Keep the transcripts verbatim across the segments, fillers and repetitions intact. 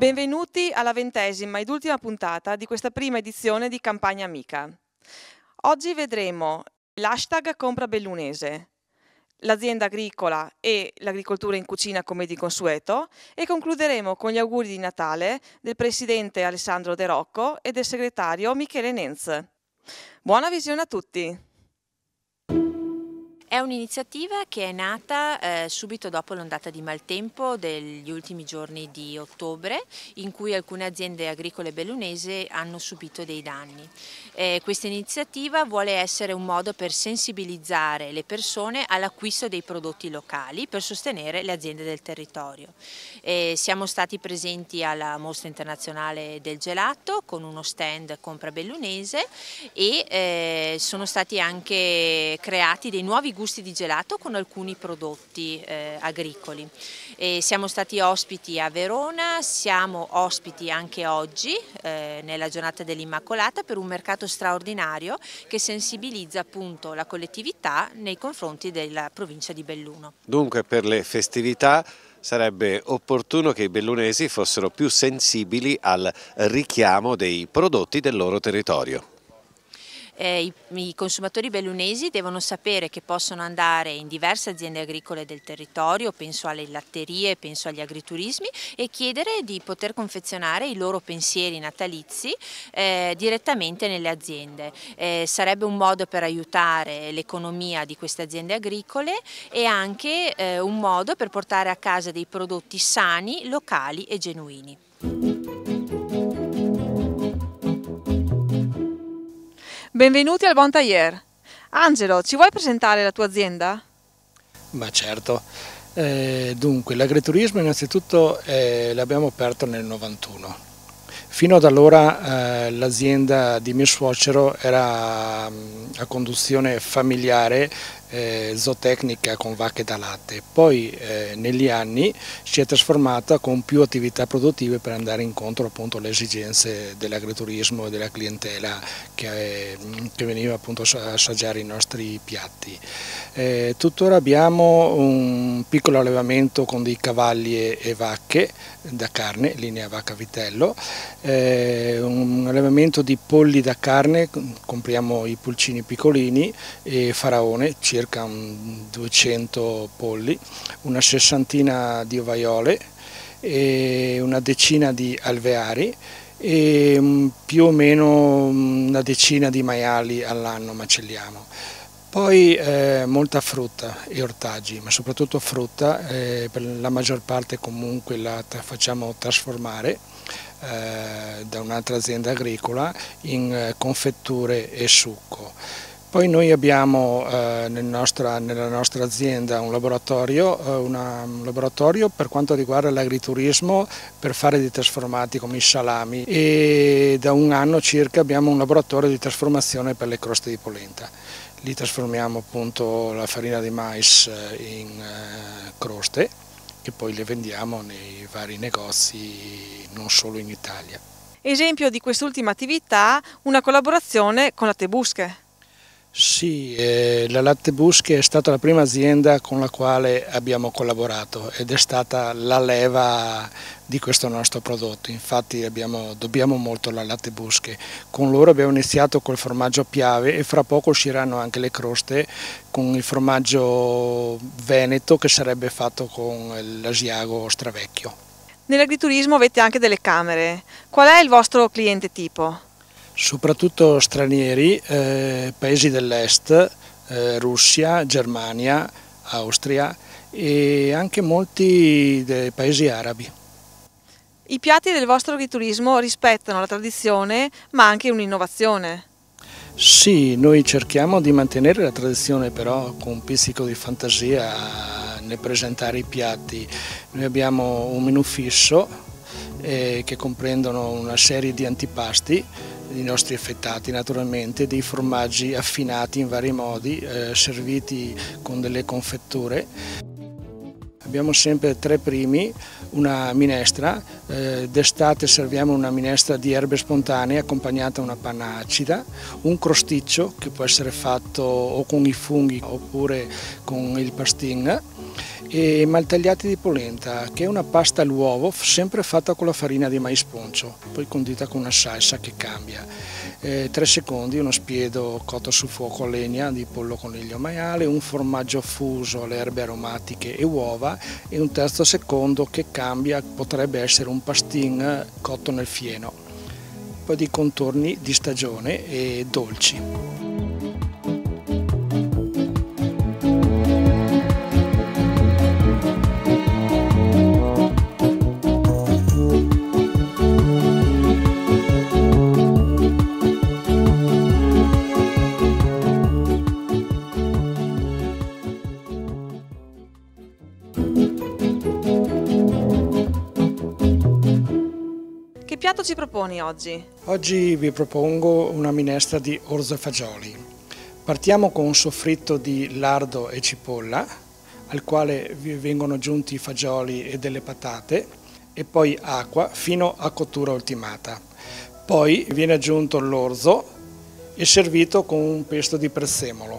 Benvenuti alla ventesima ed ultima puntata di questa prima edizione di Campagna Amica. Oggi vedremo l'hashtag Compra Bellunese, l'azienda agricola e l'agricoltura in cucina come di consueto e concluderemo con gli auguri di Natale del presidente Alessandro De Rocco e del segretario Michele Nenz. Buona visione a tutti! È un'iniziativa che è nata eh, subito dopo l'ondata di maltempo degli ultimi giorni di ottobre, in cui alcune aziende agricole bellunesi hanno subito dei danni. Eh, questa iniziativa vuole essere un modo per sensibilizzare le persone all'acquisto dei prodotti locali per sostenere le aziende del territorio. Eh, siamo stati presenti alla Mostra Internazionale del Gelato con uno stand Compra Bellunese e eh, sono stati anche creati dei nuovi gusti di gelato con alcuni prodotti eh, agricoli. E siamo stati ospiti a Verona, siamo ospiti anche oggi eh, nella giornata dell'Immacolata per un mercato straordinario che sensibilizza appunto la collettività nei confronti della provincia di Belluno. Dunque per le festività sarebbe opportuno che i bellunesi fossero più sensibili al richiamo dei prodotti del loro territorio. Eh, i, I consumatori bellunesi devono sapere che possono andare in diverse aziende agricole del territorio, penso alle latterie, penso agli agriturismi, e chiedere di poter confezionare i loro pensieri natalizi eh, direttamente nelle aziende. Eh, sarebbe un modo per aiutare l'economia di queste aziende agricole e anche eh, un modo per portare a casa dei prodotti sani, locali e genuini. Benvenuti al Bon Tailleur. Angelo, ci vuoi presentare la tua azienda? Ma certo, eh, dunque l'agriturismo innanzitutto eh, l'abbiamo aperto nel novantuno. Fino ad allora eh, l'azienda di mio suocero era mh, a conduzione familiare, eh, zootecnica con vacche da latte, poi eh, negli anni si è trasformata con più attività produttive per andare incontro appunto alle esigenze dell'agriturismo e della clientela che, eh, che veniva appunto a assaggiare i nostri piatti. Eh, tuttora abbiamo un piccolo allevamento con dei cavalli e, e vacche da carne, linea vacca vitello, eh, un allevamento di polli da carne, compriamo i pulcini piccolini e faraone, circa un duecento polli, una sessantina di ovaiole e una decina di alveari e più o meno una decina di maiali all'anno macelliamo. Poi eh, molta frutta e ortaggi, ma soprattutto frutta, eh, per la maggior parte comunque la facciamo trasformare eh, da un'altra azienda agricola in eh, confetture e succo. Poi noi abbiamo eh, nel nostra, nella nostra azienda un laboratorio, eh, una, un laboratorio per quanto riguarda l'agriturismo per fare dei trasformati come i salami e da un anno circa abbiamo un laboratorio di trasformazione per le croste di polenta. Lì trasformiamo appunto la farina di mais in eh, croste che poi le vendiamo nei vari negozi non solo in Italia. Esempio di quest'ultima attività, una collaborazione con la Tebusche. Sì, eh, la Latte Busche è stata la prima azienda con la quale abbiamo collaborato ed è stata la leva di questo nostro prodotto, infatti abbiamo, dobbiamo molto alla Latte Busche. Con loro abbiamo iniziato col formaggio a Piave e fra poco usciranno anche le croste con il formaggio veneto che sarebbe fatto con l'Asiago Stravecchio. Nell'agriturismo avete anche delle camere, qual è il vostro cliente tipo? Soprattutto stranieri, eh, paesi dell'est, eh, Russia, Germania, Austria e anche molti dei paesi arabi. I piatti del vostro agriturismo rispettano la tradizione ma anche un'innovazione. Sì, noi cerchiamo di mantenere la tradizione però con un pizzico di fantasia nel presentare i piatti. Noi abbiamo un menù fisso eh, che comprendono una serie di antipasti, i nostri affettati naturalmente, dei formaggi affinati in vari modi, eh, serviti con delle confetture. Abbiamo sempre tre primi, una minestra, eh, d'estate serviamo una minestra di erbe spontanee accompagnata da una panna acida, un crosticcio che può essere fatto o con i funghi oppure con il pastin e maltagliati di polenta, che è una pasta all'uovo sempre fatta con la farina di mais poncio, poi condita con una salsa che cambia. Eh, tre secondi uno spiedo cotto su fuoco a legna di pollo coniglio maiale, un formaggio fuso alle erbe aromatiche e uova e un terzo secondo che cambia, potrebbe essere un pastin cotto nel fieno. Poi di contorni di stagione e dolci. Che piatto ci proponi oggi? Oggi vi propongo una minestra di orzo e fagioli. Partiamo con un soffritto di lardo e cipolla, al quale vi vengono aggiunti i fagioli e delle patate, e poi acqua fino a cottura ultimata. Poi viene aggiunto l'orzo e servito con un pesto di prezzemolo.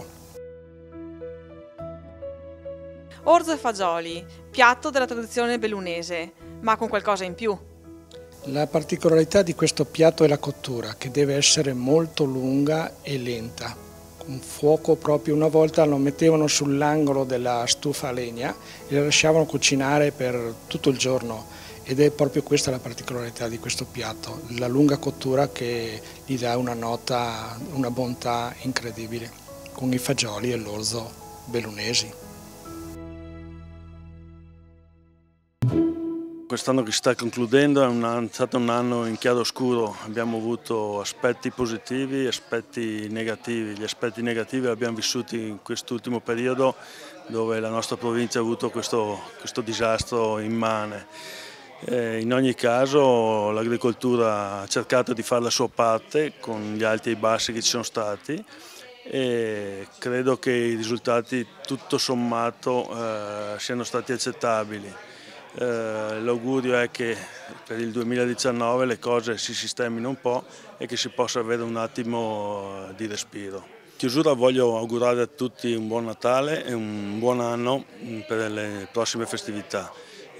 Orzo e fagioli, piatto della tradizione bellunese, ma con qualcosa in più. La particolarità di questo piatto è la cottura, che deve essere molto lunga e lenta. Con fuoco proprio, una volta lo mettevano sull'angolo della stufa a legna e lo lasciavano cucinare per tutto il giorno, ed è proprio questa la particolarità di questo piatto, la lunga cottura che gli dà una nota, una bontà incredibile, con i fagioli e l'orzo bellunesi. Quest'anno che si sta concludendo è, un, è stato un anno in chiaroscuro, abbiamo avuto aspetti positivi e aspetti negativi. Gli aspetti negativi li abbiamo vissuti in quest'ultimo periodo, dove la nostra provincia ha avuto questo, questo disastro immane. Eh, in ogni caso l'agricoltura ha cercato di fare la sua parte con gli alti e i bassi che ci sono stati, e credo che i risultati tutto sommato eh, siano stati accettabili. Eh, l'augurio è che per il duemiladiciannove le cose si sistemino un po' e che si possa avere un attimo di respiro. In chiusura voglio augurare a tutti un buon Natale e un buon anno per le prossime festività.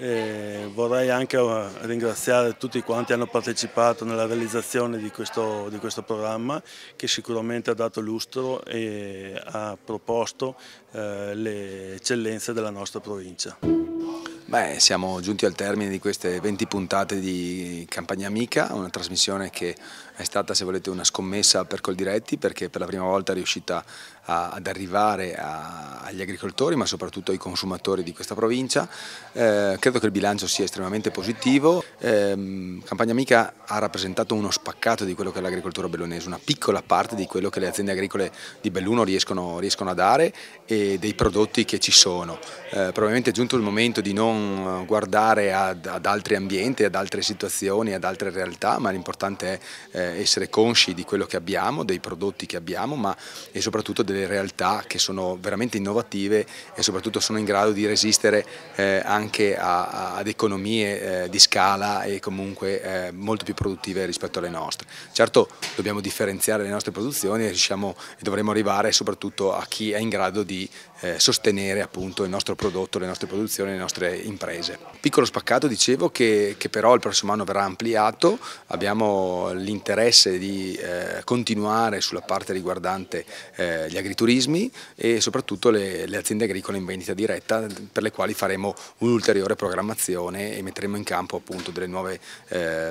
E vorrei anche ringraziare tutti quanti hanno partecipato nella realizzazione di questo, di questo programma, che sicuramente ha dato lustro e ha proposto eh, le eccellenze della nostra provincia. Beh, siamo giunti al termine di queste venti puntate di Campagna Amica, una trasmissione che è stata, se volete, una scommessa per Coldiretti, perché per la prima volta è riuscita a, ad arrivare a, agli agricoltori, ma soprattutto ai consumatori di questa provincia. Eh, credo che il bilancio sia estremamente positivo. Eh, Campagna Amica ha rappresentato uno spaccato di quello che è l'agricoltura bellunese, una piccola parte di quello che le aziende agricole di Belluno riescono, riescono a dare e dei prodotti che ci sono. Eh, probabilmente è giunto il momento di non guardare ad, ad altri ambienti, ad altre situazioni, ad altre realtà, ma l'importante è eh, essere consci di quello che abbiamo, dei prodotti che abbiamo, ma e soprattutto delle realtà che sono veramente innovative e soprattutto sono in grado di resistere eh, anche a, a, ad economie eh, di scala e comunque eh, molto più produttive rispetto alle nostre. Certo, dobbiamo differenziare le nostre produzioni e, riusciamo, e dovremo arrivare soprattutto a chi è in grado di eh, sostenere appunto il nostro prodotto, le nostre produzioni, le nostre imprese. Piccolo spaccato, dicevo, che, che però il prossimo anno verrà ampliato. Abbiamo l'interesse di eh, continuare sulla parte riguardante eh, gli agriturismi e soprattutto le, le aziende agricole in vendita diretta, per le quali faremo un'ulteriore programmazione e metteremo in campo appunto delle nuove eh,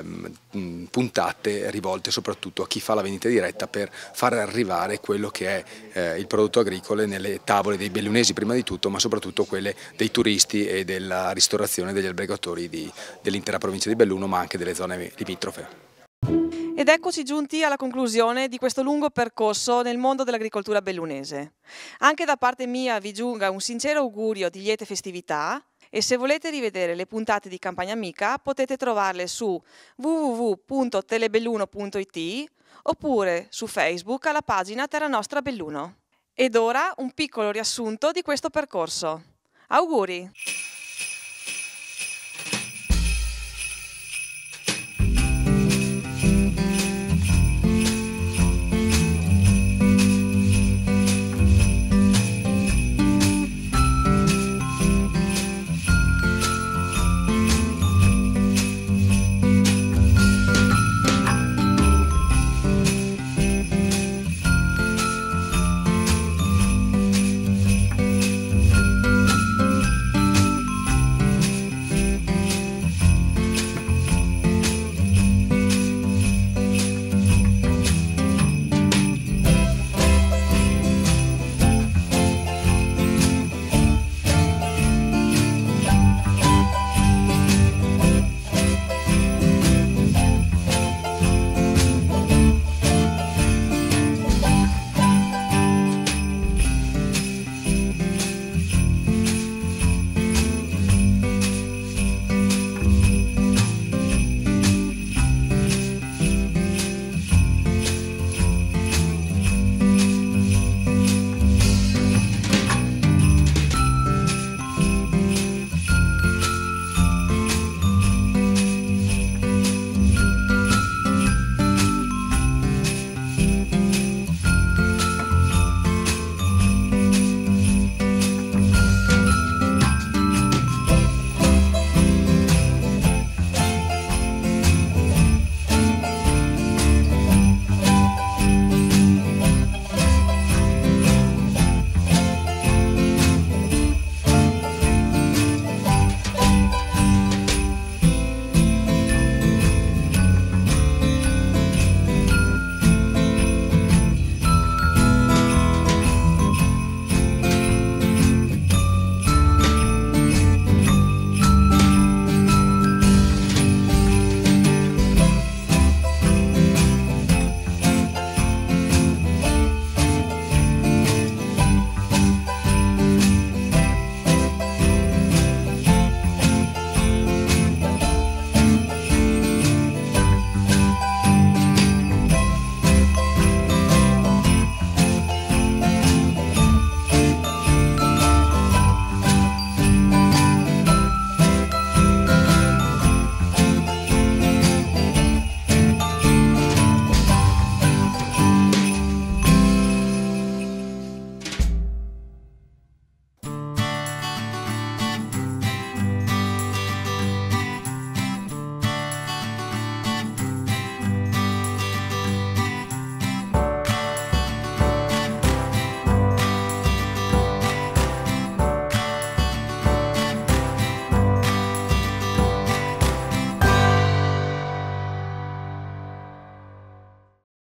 puntate rivolte soprattutto a chi fa la vendita diretta, per far arrivare quello che è eh, il prodotto agricolo nelle tavole dei bellunesi prima di tutto, ma soprattutto quelle dei turisti e della ristorazione degli albergatori dell'intera provincia di Belluno, ma anche delle zone limitrofe. Ed eccoci giunti alla conclusione di questo lungo percorso nel mondo dell'agricoltura bellunese. Anche da parte mia vi giunga un sincero augurio di liete festività, e se volete rivedere le puntate di Campagna Amica potete trovarle su w w w punto telebelluno punto i t oppure su Facebook alla pagina Terra Nostra Belluno. Ed ora un piccolo riassunto di questo percorso. Auguri!